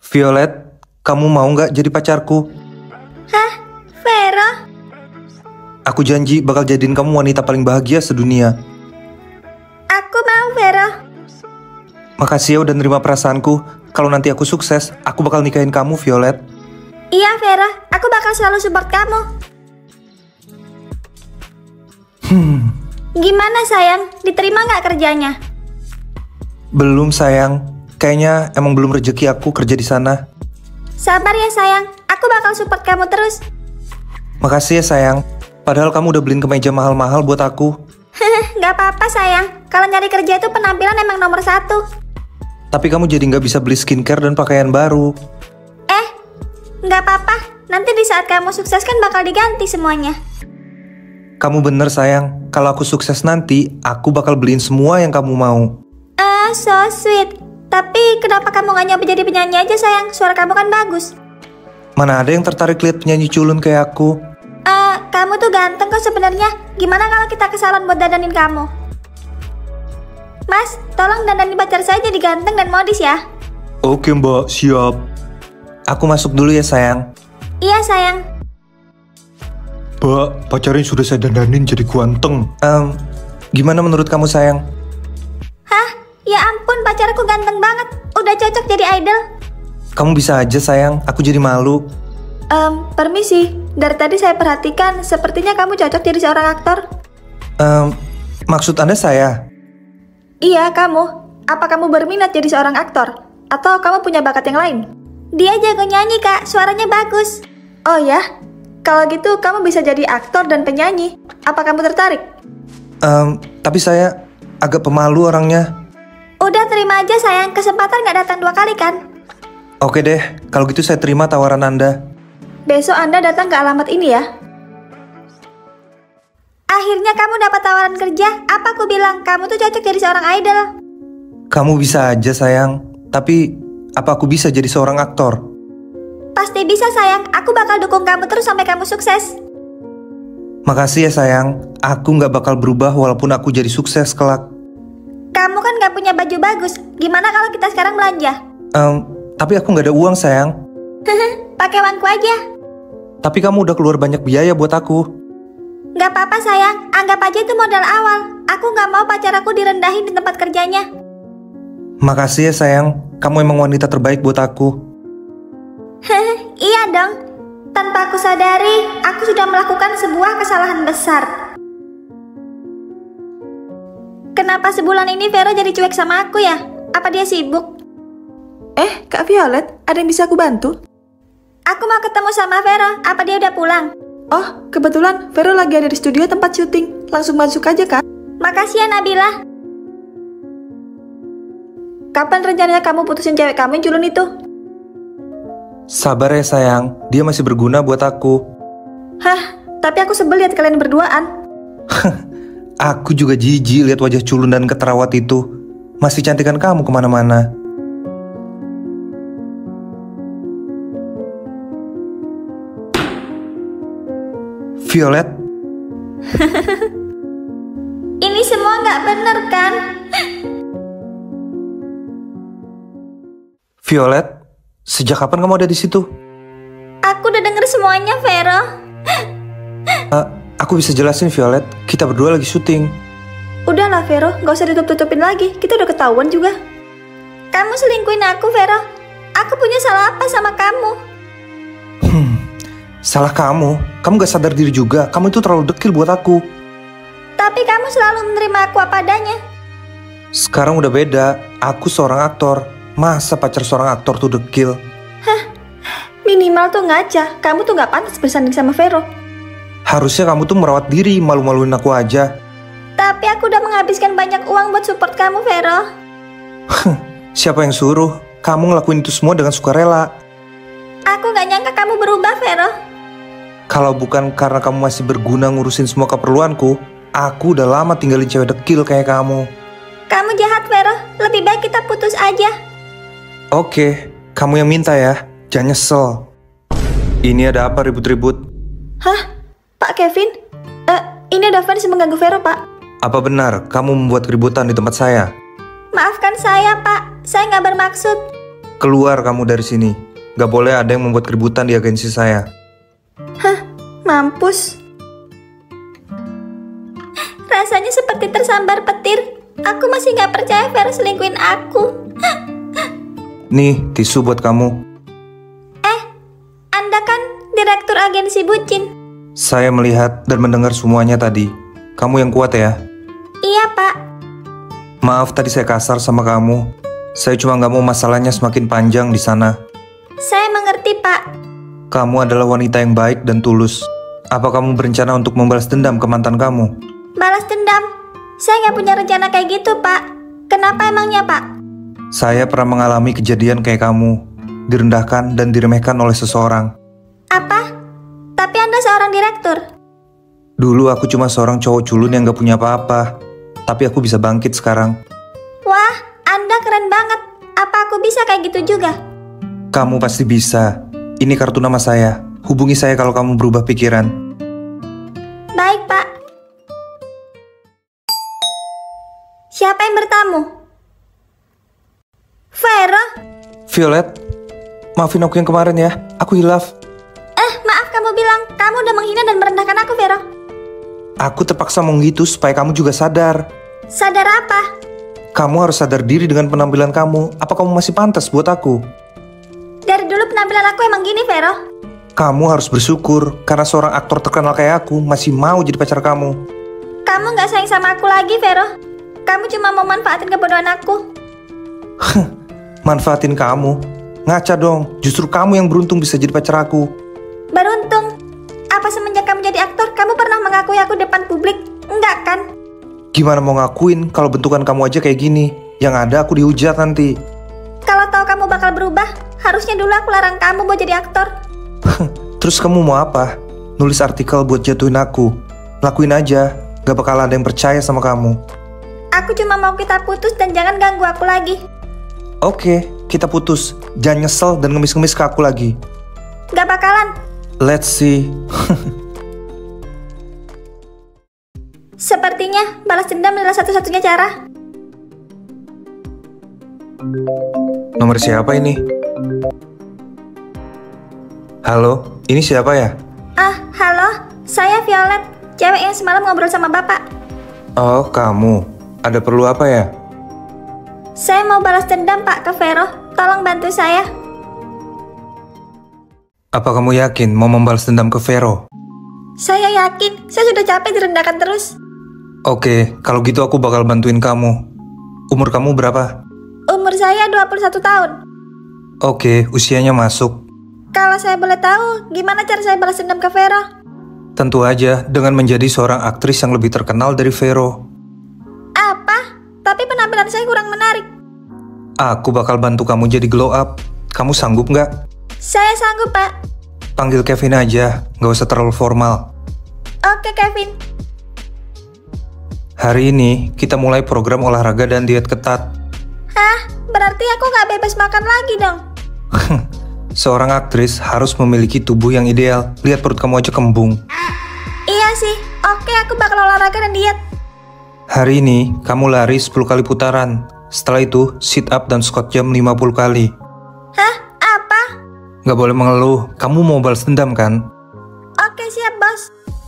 Violet, kamu mau nggak jadi pacarku? Hah? Vero? Aku janji bakal jadiin kamu wanita paling bahagia sedunia. Aku mau, Vero. Makasih ya udah nerima perasaanku. Kalau nanti aku sukses, aku bakal nikahin kamu, Violet. Iya, Vero. Aku bakal selalu support kamu. Gimana, sayang? Diterima nggak kerjanya? Belum, sayang. Kayaknya emang belum rezeki aku kerja di sana. Sabar ya, sayang. Aku bakal support kamu terus. Makasih ya, sayang. Padahal kamu udah beliin kemeja mahal-mahal buat aku. Nggak apa-apa, sayang. Kalau nyari kerja itu penampilan emang nomor 1. Tapi kamu jadi nggak bisa beli skincare dan pakaian baru. Nggak apa-apa. Nanti di saat kamu sukses kan bakal diganti semuanya. Kamu bener, sayang. Kalau aku sukses nanti, aku bakal beliin semua yang kamu mau. So sweet. Tapi kenapa kamu nggak nyoba jadi penyanyi aja, sayang? Suara kamu kan bagus. Mana ada yang tertarik lihat penyanyi culun kayak aku? Kamu tuh ganteng kok sebenarnya. Gimana kalau kita ke salon buat dandanin kamu? Mas, tolong dandanin pacar saya jadi ganteng dan modis ya. Oke, Mbak, siap. Aku masuk dulu ya, sayang. Iya, sayang. Mbak, pacarnya sudah saya dandanin jadi ganteng. Gimana menurut kamu, sayang? Hah? Ya ampun, pacarku ganteng banget. Udah cocok jadi idol. Kamu bisa aja, sayang. Aku jadi malu. Permisi. Dari tadi saya perhatikan, sepertinya kamu cocok jadi seorang aktor. Maksud Anda saya? Iya, kamu. Apa kamu berminat jadi seorang aktor? Atau kamu punya bakat yang lain? Dia jago nyanyi, Kak. Suaranya bagus. Oh ya? Kalau gitu, kamu bisa jadi aktor dan penyanyi. Apa kamu tertarik? Tapi saya agak pemalu orangnya. Udah terima aja, sayang. Kesempatan nggak datang 2 kali, kan? Oke deh, kalau gitu saya terima tawaran Anda. Besok Anda datang ke alamat ini ya. Akhirnya kamu dapat tawaran kerja. Apa aku bilang? Kamu tuh cocok jadi seorang idol. Kamu bisa aja, sayang. Tapi, apa aku bisa jadi seorang aktor? Pasti bisa, sayang. Aku bakal dukung kamu terus sampai kamu sukses. Makasih ya, sayang. Aku nggak bakal berubah walaupun aku jadi sukses kelak. Kamu kan nggak punya baju bagus. Gimana kalau kita sekarang belanja? Tapi aku nggak ada uang, sayang. Pakai uangku aja. Tapi kamu udah keluar banyak biaya buat aku. Nggak apa-apa, sayang. Anggap aja itu modal awal. Aku nggak mau pacar aku direndahin di tempat kerjanya. Makasih ya, sayang. Kamu emang wanita terbaik buat aku. Iya dong. Tanpa aku sadari, aku sudah melakukan sebuah kesalahan besar. Kenapa sebulan ini Vero jadi cuek sama aku ya? Apa dia sibuk? Kak Violet, ada yang bisa aku bantu? Aku mau ketemu sama Vero. Apa dia udah pulang? Oh, kebetulan Vero lagi ada di studio tempat syuting. Langsung masuk aja, Kak. Makasih ya, Nabila. Kapan rencananya kamu putusin cewek kamu yang culun itu? Sabar ya, sayang. Dia masih berguna buat aku. Hah, tapi aku sebel lihat kalian berduaan. Aku juga jijik lihat wajah culun dan keterawat itu. Masih cantikan kamu kemana-mana. Violet, Ini semua nggak bener kan? Violet, sejak kapan kamu ada di situ? Aku udah denger semuanya, Vero. Aku bisa jelasin, Violet. Kita berdua lagi syuting. Udahlah, Vero. Nggak usah ditutup-tutupin lagi. Kita udah ketahuan juga. Kamu selingkuhin aku, Vero. Aku punya salah apa sama kamu? Salah kamu. Kamu gak sadar diri juga. Kamu itu terlalu dekil buat aku. Tapi kamu selalu menerima aku apa adanya. Sekarang udah beda. Aku seorang aktor. Masa pacar seorang aktor tuh dekil? Minimal tuh ngaca. Kamu tuh nggak pantas bersanding sama Vero. Harusnya kamu tuh merawat diri. Malu-maluin aku aja. Tapi aku udah menghabiskan banyak uang buat support kamu, Vero. Siapa yang suruh? Kamu ngelakuin itu semua dengan sukarela. Aku nggak nyangka kamu berubah, Vero. Kalau bukan karena kamu masih berguna ngurusin semua keperluanku, aku udah lama tinggalin cewek dekil kayak kamu. Kamu jahat, Vero. Lebih baik kita putus aja. Oke, kamu yang minta ya. Jangan nyesel. Ini ada apa ribut-ribut? Hah? Pak Kevin? Ini ada fans yang mengganggu Vero, Pak. Apa benar kamu membuat keributan di tempat saya? Maafkan saya, Pak. Saya nggak bermaksud. Keluar kamu dari sini. Gak boleh ada yang membuat keributan di agensi saya. Hah, mampus. Rasanya seperti tersambar petir. Aku masih gak percaya Vero selingkuhin aku. Nih, tisu buat kamu. Anda kan direktur agensi bucin. Saya melihat dan mendengar semuanya tadi. Kamu yang kuat ya. Iya, Pak. Maaf tadi saya kasar sama kamu. Saya cuma gak mau masalahnya semakin panjang di sana. Saya mengerti, Pak. Kamu adalah wanita yang baik dan tulus. Apa kamu berencana untuk membalas dendam ke mantan kamu? Balas dendam? Saya nggak punya rencana kayak gitu, Pak. Kenapa emangnya, Pak? Saya pernah mengalami kejadian kayak kamu. Direndahkan dan diremehkan oleh seseorang. Apa? Tapi Anda seorang direktur. Dulu aku cuma seorang cowok culun yang gak punya apa-apa. Tapi aku bisa bangkit sekarang. Wah, Anda keren banget. Apa aku bisa kayak gitu juga? Kamu pasti bisa. Ini kartu nama saya. Hubungi saya kalau kamu berubah pikiran. Baik, Pak. Siapa yang bertamu? Vero? Violet, maafin aku yang kemarin ya. Aku hilaf. Maaf kamu bilang. Kamu udah menghina dan merendahkan aku, Vero. Aku terpaksa ngomong gitu supaya kamu juga sadar. Sadar apa? Kamu harus sadar diri dengan penampilan kamu. Apa kamu masih pantas buat aku? Dari dulu penampilan aku emang gini, Vero. Kamu harus bersyukur karena seorang aktor terkenal kayak aku masih mau jadi pacar kamu. Kamu gak sayang sama aku lagi, Vero. Kamu cuma mau manfaatin kebodohan aku. Manfaatin kamu? Ngaca dong, justru kamu yang beruntung bisa jadi pacar aku. Beruntung? Apa semenjak kamu jadi aktor, kamu pernah mengakui aku depan publik? Enggak kan? Gimana mau ngakuin kalau bentukan kamu aja kayak gini? Yang ada aku dihujat nanti. Kalau tahu kamu bakal berubah, harusnya dulu aku larang kamu buat jadi aktor. Terus kamu mau apa? Nulis artikel buat jatuhin aku? Lakuin aja, gak bakal ada yang percaya sama kamu. Aku cuma mau kita putus dan jangan ganggu aku lagi. Oke, kita putus. Jangan nyesel dan ngemis-ngemis ke aku lagi. Gak bakalan. Let's see. Sepertinya balas dendam adalah satu-satunya cara. Nomor siapa ini? Halo, ini siapa ya? Halo, saya Violet, cewek yang semalam ngobrol sama bapak. Oh, kamu. Ada perlu apa ya? Saya mau balas dendam, Pak, ke Vero. Tolong bantu saya. Apa kamu yakin mau membalas dendam ke Vero? Saya yakin, saya sudah capek direndahkan terus. Oke, kalau gitu aku bakal bantuin kamu. Umur kamu berapa? Umur saya 21 tahun. Oke, usianya masuk. Kalau saya boleh tahu, gimana cara saya balas dendam ke Vero? Tentu aja dengan menjadi seorang aktris yang lebih terkenal dari Vero. Apa? Tapi penampilan saya kurang menarik. Aku bakal bantu kamu jadi glow up. Kamu sanggup nggak? Saya sanggup, Pak. Panggil Kevin aja, nggak usah terlalu formal. Oke, Kevin. Hari ini kita mulai program olahraga dan diet ketat. Hah? Berarti aku nggak bebas makan lagi dong? Seorang aktris harus memiliki tubuh yang ideal. Lihat perut kamu aja kembung. Iya sih. Oke, aku bakal olahraga dan diet. Hari ini kamu lari 10 kali putaran. Setelah itu sit up dan squat jam 50 kali. Hah? Apa? Gak boleh mengeluh. Kamu mau balas dendam kan? Oke, siap, bos.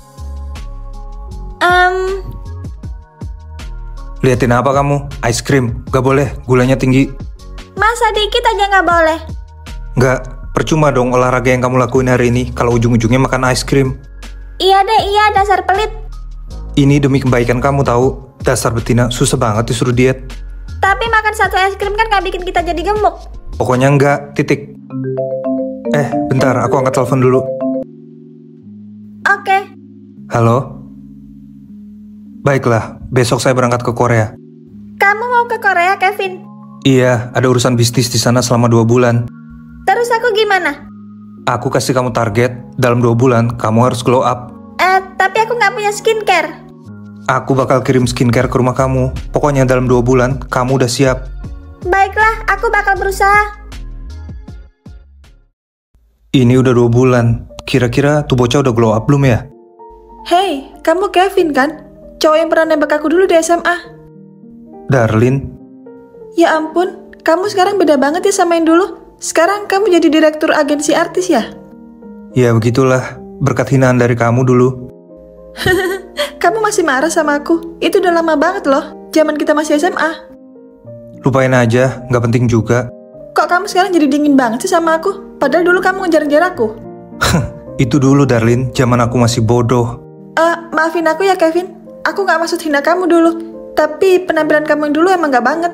Liatin apa kamu? Ice cream. Gak boleh, gulanya tinggi. Masa dikit aja nggak boleh? Gak, percuma dong olahraga yang kamu lakuin hari ini kalau ujung-ujungnya makan ice cream. Iya deh, iya, dasar pelit. Ini demi kebaikan kamu tahu. Dasar betina, susah banget disuruh diet. Tapi makan satu es krim kan nggak bikin kita jadi gemuk. Pokoknya enggak, titik. Bentar, aku angkat telepon dulu. Oke. Halo? Baiklah, besok saya berangkat ke Korea. Kamu mau ke Korea, Kevin? Iya, ada urusan bisnis di sana selama 2 bulan. Terus aku gimana? Aku kasih kamu target, dalam 2 bulan kamu harus glow up. Tapi aku nggak punya skincare. Aku bakal kirim skincare ke rumah kamu. Pokoknya dalam 2 bulan kamu udah siap. Baiklah, aku bakal berusaha. Ini udah 2 bulan. Kira-kira tuh bocah udah glow up belum ya? Hey, kamu Kevin kan? Cowok yang pernah nembak aku dulu di SMA. Darlin, Ya ampun, kamu sekarang beda banget ya sama yang dulu. Sekarang kamu jadi direktur agensi artis ya? Ya begitulah, berkat hinaan dari kamu dulu. Kamu masih marah sama aku? Itu udah lama banget loh, zaman kita masih SMA. Lupain aja, nggak penting juga. Kok kamu sekarang jadi dingin banget sih sama aku? Padahal dulu kamu ngejar-ngejar aku. Itu dulu Darlin, zaman aku masih bodoh. Maafin aku ya Kevin. Aku gak maksud hina kamu dulu. Tapi penampilan kamu yang dulu emang gak banget.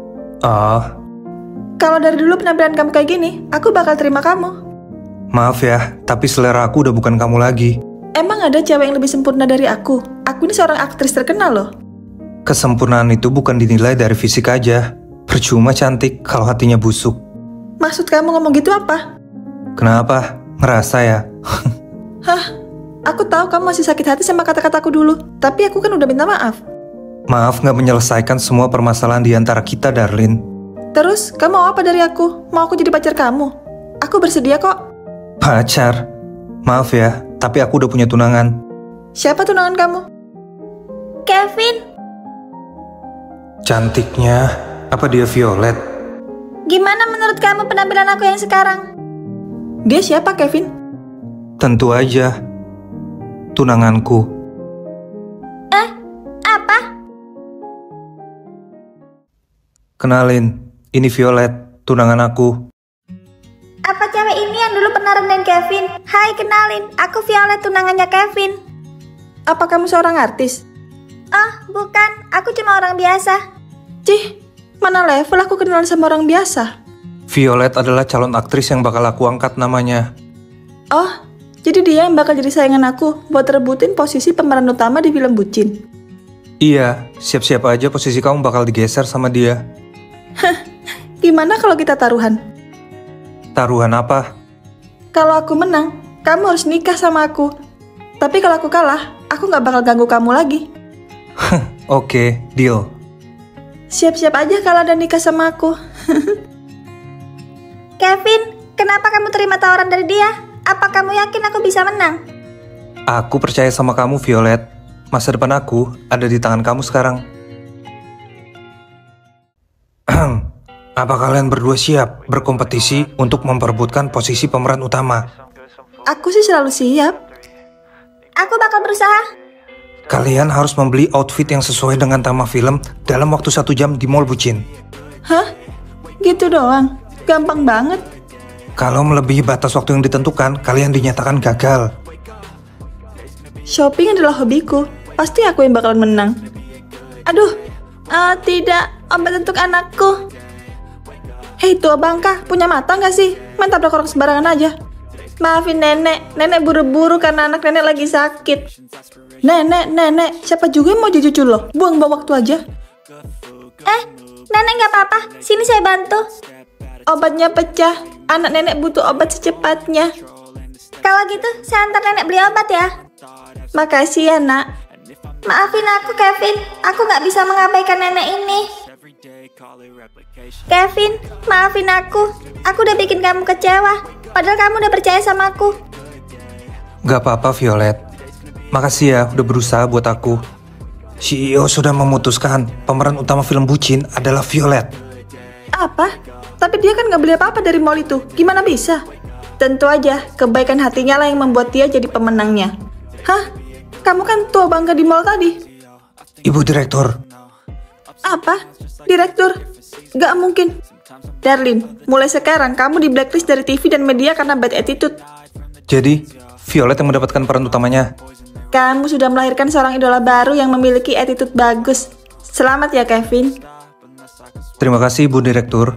Kalau dari dulu penampilan kamu kayak gini, aku bakal terima kamu. Maaf ya, tapi selera aku udah bukan kamu lagi. Emang ada cewek yang lebih sempurna dari aku? Aku ini seorang aktris terkenal loh. Kesempurnaan itu bukan dinilai dari fisik aja. Percuma cantik kalau hatinya busuk. Maksud kamu ngomong gitu apa? Kenapa? Ngerasa ya? Hah? Aku tahu kamu masih sakit hati sama kata-kataku dulu. Tapi aku kan udah minta maaf. Maaf gak menyelesaikan semua permasalahan di antara kita, Darlin. Terus, kamu mau apa dari aku? Mau aku jadi pacar kamu? Aku bersedia kok. Pacar? Maaf ya, tapi aku udah punya tunangan. Siapa tunangan kamu? Kevin, Cantiknya, apa dia Violet? gimana menurut kamu penampilan aku yang sekarang? Dia siapa, Kevin? Tentu aja. Tunanganku. Apa? Kenalin, ini Violet, tunangan aku. Apa cewek ini yang dulu pernah rendahin Kevin? Hai, kenalin, aku Violet, tunangannya Kevin. Apa kamu seorang artis? Oh, bukan, aku cuma orang biasa. Cih, mana level aku kenalan sama orang biasa? Violet adalah calon aktris yang bakal aku angkat namanya. Oh, jadi dia yang bakal jadi saingan aku buat rebutin posisi pemeran utama di film Bucin. Iya, siap-siap aja posisi kamu bakal digeser sama dia. Gimana kalau kita taruhan? Taruhan apa? Kalau aku menang, kamu harus nikah sama aku. Tapi kalau aku kalah, aku gak bakal ganggu kamu lagi. Oke, deal. Siap-siap aja kalau ada nikah sama aku. Kevin, kenapa kamu terima tawaran dari dia? Apa kamu yakin aku bisa menang? Aku percaya sama kamu, Violet. Masa depan aku ada di tangan kamu sekarang. Apa kalian berdua siap berkompetisi untuk memperebutkan posisi pemeran utama? Aku sih selalu siap. Aku bakal berusaha. Kalian harus membeli outfit yang sesuai dengan tema film dalam waktu 1 jam di Mall Bucin. Hah? Gitu doang? Gampang banget. Kalau melebihi batas waktu yang ditentukan, kalian dinyatakan gagal. Shopping adalah hobiku. Pasti aku yang bakalan menang. Aduh, tidak. Obat untuk anakku. Hei tua bangka, punya mata gak sih? Main tabrak orang sembarangan aja. Maafin nenek. Nenek buru-buru karena anak nenek lagi sakit. Nenek. Siapa juga yang mau jadi cucu lo? Buang-buang waktu aja. Nenek gak apa-apa, sini saya bantu. Obatnya pecah. Anak nenek butuh obat secepatnya. Kalau gitu, saya antar nenek beli obat ya. Makasih ya, nak. Maafin aku, Kevin. Aku gak bisa mengabaikan nenek ini. Kevin, maafin aku. Aku udah bikin kamu kecewa. Padahal kamu udah percaya sama aku. Gak apa-apa, Violet. Makasih ya udah berusaha buat aku. CEO sudah memutuskan pemeran utama film Bucin adalah Violet. Apa? Tapi dia kan gak beli apa-apa dari mall itu. Gimana bisa? Tentu aja, kebaikan hatinya lah yang membuat dia jadi pemenangnya. Hah? Kamu kan tua bangga di mall tadi. Ibu Direktur. Apa? Direktur? Gak mungkin. Darlin, mulai sekarang kamu di blacklist dari TV dan media karena bad attitude. Jadi, Violet yang mendapatkan peran utamanya. Kamu sudah melahirkan seorang idola baru yang memiliki attitude bagus. Selamat ya, Kevin. Terima kasih, Bu Direktur.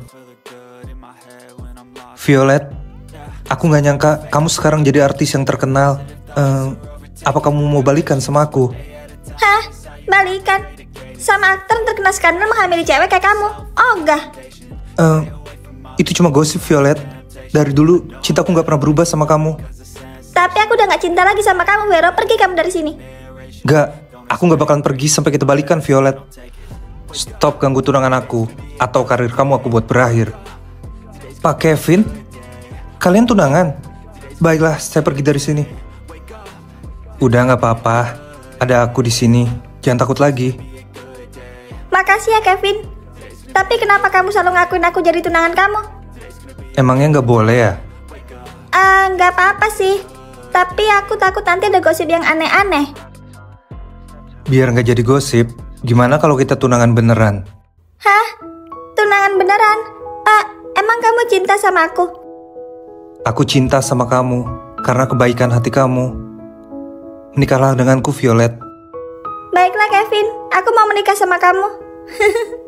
Violet, aku gak nyangka kamu sekarang jadi artis yang terkenal. Apa kamu mau balikan sama aku? Hah? Balikan? Sama aktor terkena skandal menghamili cewek kayak kamu? Oh enggak. Itu cuma gosip, Violet. Dari dulu, cintaku gak pernah berubah sama kamu. Tapi aku udah gak cinta lagi sama kamu, Vero. Pergi kamu dari sini. Gak, aku gak bakalan pergi sampai kita balikan, Violet. Stop ganggu tunangan aku, atau karir kamu aku buat berakhir. Pak Kevin, kalian tunangan? Baiklah, saya pergi dari sini. Udah gak apa-apa, ada aku di sini. Jangan takut lagi. Makasih ya, Kevin. Tapi kenapa kamu selalu ngakuin aku jadi tunangan kamu? Emangnya nggak boleh ya? Nggak apa-apa sih. Tapi aku takut nanti ada gosip yang aneh-aneh. Biar nggak jadi gosip, gimana kalau kita tunangan beneran? Hah? Tunangan beneran? Emang kamu cinta sama aku? Aku cinta sama kamu karena kebaikan hati kamu. Menikahlah denganku, Violet. Baiklah Kevin, aku mau menikah sama kamu.